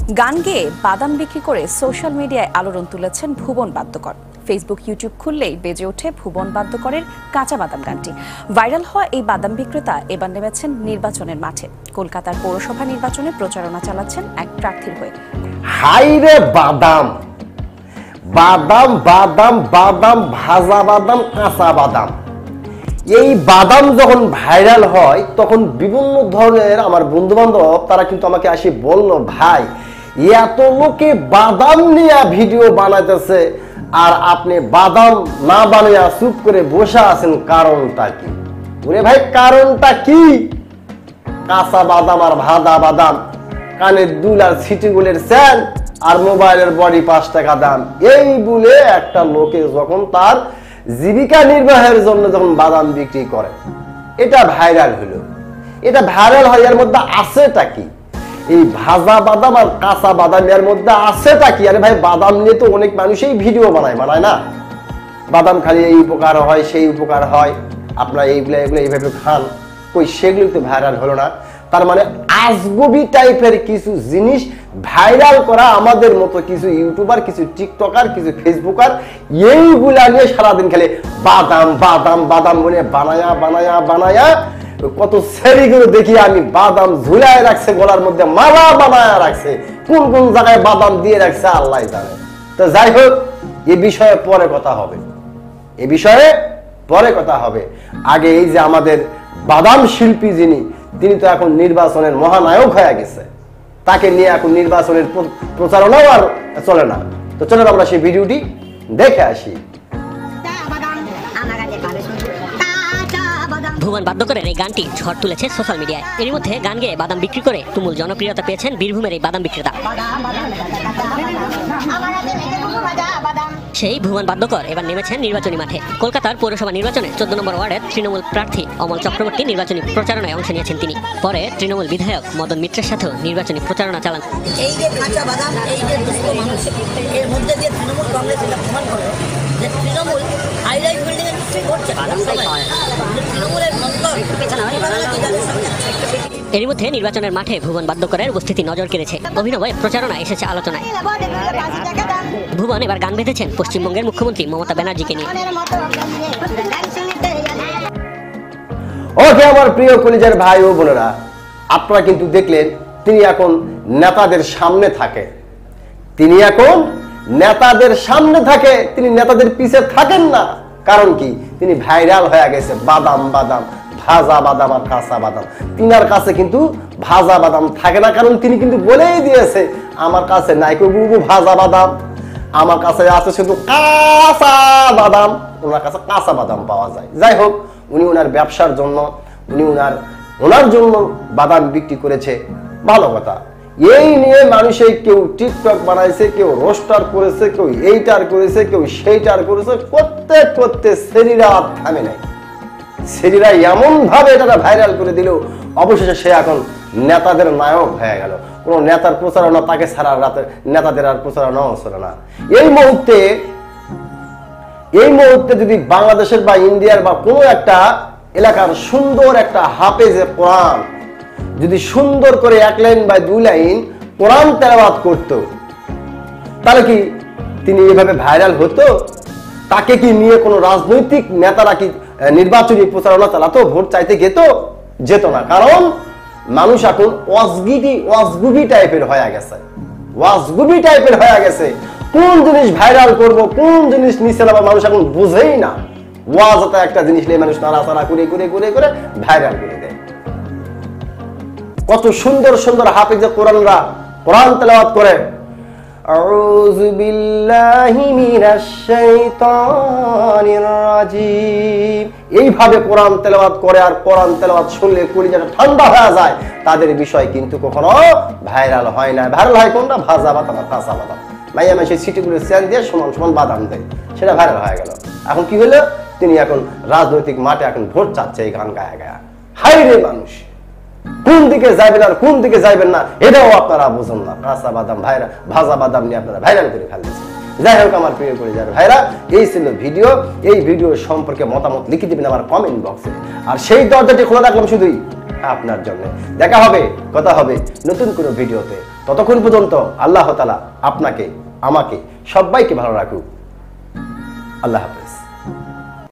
গান গেয়ে বাদাম বিক্রি করে সোশ্যাল মিডিয়ায় আলোড়ন তুলেছেন ভুবন বাদ্যকর। ফেসবুক ইউটিউব খুললেই বেজে ওঠে ভুবন বাদ্যকরের কাঁচা বাদাম গানটি। ভাইরাল হওয়া এই বাদাম বিক্রেতা এবার নেমেছেন নির্বাচনের মাঠে। কলকাতার পৌরসভা নির্বাচনে প্রচারণা চালাচ্ছেন এক প্রার্থীর হয়ে। হাইরে বাদাম বাদাম বাদাম বাদাম ভাজা বাদাম কাঁচা বাদাম, এই বাদাম যখন ভাইরাল হয় তখন বিভিন্ন ধরনের আমার বন্ধু বান্ধব তারা কিন্তু আমাকে আসি বলল, ভাই এত লোকে বাদাম নিয়ে ভিডিও বানাইতেছে আর আপনি বাদাম না বানিয়ে চুপ করে বসে আছেন, কারণটা কি? ওরে ভাই কারণটা কি? কাঁচা বাদাম আর ভাজা বাদাম, কানের দুল আর সিটিগুলের স্যান আর মোবাইলের বডি 5 টাকা দাম, এই বলে একটা লোকে যখন তার জীবিকা নির্বাহের জন্য যখন বাদাম বিক্রি করে, এটা ভাইরাল হলো। এটা ভাইরাল হয়, এর মধ্যে আছেটা কি? এই ভাজা বাদাম আর কাঁচা বাদাম এর মধ্যে আছেটা কি? আরে ভাই বাদাম নিয়ে তো অনেক মানুষই ভিডিও বানায় না? বাদাম খালি এই উপকার হয় সেই উপকার হয়, আপনারা এগুলো এইভাবে খান, কই সেগুলো তো ভাইরাল হলো না। তার মানে আজগুবি টাইপের কিছু জিনিস ভাইরাল করা আমাদের মতো কিছু ইউটিউবার, কিছু টিকটকার, কিছু ফেসবুকার এইগুলা নিয়ে সারাদিন খেলে বাদাম বাদাম বাদাম বলে বানায়া কত সেরিগুলো দেখি আমি বাদাম ঝুলায় রাখছে, গলার মধ্যে মালা বানায় রাখছে, কোন কোন জায়গায় বাদাম দিয়ে রাখছে আল্লাহ জানে। তো যাই হোক, এ বিষয়ে পরে কথা হবে, আগে এই যে আমাদের বাদাম শিল্পী যিনি, তিনি তো এখন নির্বাচনের মহানায়ক হয়ে গেছে, তাকে নিয়ে এখন নির্বাচনের প্রচারণাও আর চলে না। তো চলেন আমরা সেই ভিডিওটি দেখে আসি। ভুবন বাদ্যকরের এই গানটি ঝড় তুলেছে সোশ্যাল মিডিয়ায়। এর মধ্যে গান গেয়ে বাদাম বিক্রি করে তুমুল জনপ্রিয়তা পেয়েছেন বীরভূমের এই বাদাম বিক্রেতা। সেই ভুবন বাদ্যকর এবার নেমেছেন নির্বাচনী মাঠে। কলকাতার পৌরসভা নির্বাচনে 14 নম্বর ওয়ার্ডের তৃণমূল প্রার্থী অমল চক্রবর্তী নির্বাচনী প্রচারণায় অংশ নিয়েছেন তিনি। পরে তৃণমূল বিধায়ক মদন মিত্রের সাথেও নির্বাচনী প্রচারণা চালান। এই যে কাঁচা বাদাম, এই যে দুস্থ মানুষ, এর মধ্যে দিয়ে তৃণমূল কংগ্রেস এটা প্রমাণ করলো যে তৃণমূল হাইরাইজ বিল্ডিং এর নিশ্চয়ই করছে। তৃণমূলের এর মধ্যে নির্বাচনের মাঠে ভুবন বাদ্যকরের উপস্থিতি নজর কেড়েছে। অভিনবে প্রচারণা এসেছে আলোচনায়। ভুবন এবার গান বেঁধেছেন পশ্চিমবঙ্গের মুখ্যমন্ত্রী মমতা ব্যানার্জিকে নিয়ে। ওকে আমার প্রিয় কলিজার ভাই ও বোনেরা, আপনারা কিন্তু দেখলেন তিনি এখন নেতাদের সামনে থাকে, তিনি নেতাদের পিছে থাকেন না। কারণ কি? তিনি ভাইরাল হয়ে গেছে বাদাম বাদাম ভাজা বাদাম আর কাঁচা বাদাম। তিনার কাছে কিন্তু ভাজা বাদাম থাকে না, কারণ তিনি কিন্তু বলেই দিয়েছে আমার কাছে নাই কবু ভাজা বাদাম, আমার কাছে আছে শুধু কাঁচা বাদাম। ওনার কাছে কাঁচা বাদাম পাওয়া যায়। যাই হোক, উনি ওনার ব্যবসার জন্য উনি ওনার জন্য বাদাম বিক্রি করেছে, ভালো কথা। এই নিয়ে মানুষে কেউ টিকটক বানাইছে, কেউ রোস্টার করেছে, কেউ এইটার করেছে, কেউ সেইটার করেছে, করতে সেরিরা থামে নাই। সেরিরা এমন ভাবে এটা ভাইরাল করে দিল, অবশেষে সে এখন নেতাদের নায়ক হয়ে গেল। কোন নেতার প্রচারণা তাকে ছাড়া রাতে নেতাদের আর প্রচারণাও চলে না। এই মুহূর্তে যদি বাংলাদেশের বা ইন্ডিয়ার বা কোনো একটা এলাকার সুন্দর একটা হাফেজে কোরআন যদি সুন্দর করে 1 লাইন বা 2 লাইন কোরআন তেলাওয়াত করত, তাহলে কি তিনি এভাবে ভাইরাল হতো? তাকে কি নিয়ে কোনো রাজনৈতিক নেতারা কি নির্বাচনী প্রচারণা চালাতো, ভোট চাইতে যেত না? কারণ মানুষ এখন ওয়াজগুবি টাইপের হয়ে গেছে। কোন জিনিস ভাইরাল করব, কোন জিনিস নিচে নামা মানুষ এখন বুঝেই না। ওয়াজটা একটা জিনিস নিয়ে মানুষ নাড়াচাড়া করে ভাইরাল করে দেয়। কত সুন্দর সুন্দর হাফেজে কোরআনরা কোরআন তেলাওয়াত করে, আউযু বিল্লাহি মিনাশ শাইতানির রাজিম, এইভাবে কোরআন তেলাওয়াত করে। আর কোরআন তেলাওয়াত শুনলে কলিজাটা ঠান্ডা হয়ে যায়। তাদের বিষয় কিন্তু কখনো ভাইরাল হয় না। ভাইরাল হয় কোনটা? ভাজা বাদাম আর কাঁচা বাদাম। মাইয়া মাসে সিটিগুলো স্যান দিয়ে সমান বাদাম দেয়, সেটা ভাইরাল হয়ে গেল। এখন কি হলো? তিনি এখন রাজনৈতিক মাঠে এখন ভোট চাচ্ছে এই গান গায়া। হাই রে মানুষ, কোন দিকে যাবেন আর কোন দিকে যাবেন না এটাও আপনারা বুঝুন না। কাঁচা বাদাম ভাজা বাদাম নিয়ে আপনারা ভাইরাল করে ফেলতেছেন। যাই হোক আমার প্রিয় পরিবার ভাইরা, এই ছিল ভিডিও। এই ভিডিও সম্পর্কে মতামত লিখে দিবেন আমার কমেন্ট বক্সে। আর সেই দরজাটি খোলা রাখলাম শুধুই আপনার জন্য। দেখা হবে, কথা হবে নতুন কোনো ভিডিওতে। ততক্ষণ পর্যন্ত আল্লাহ তাআলা আপনাকে, আমাকে, সবাইকে ভালো রাখুক। আল্লাহ হাফেজ।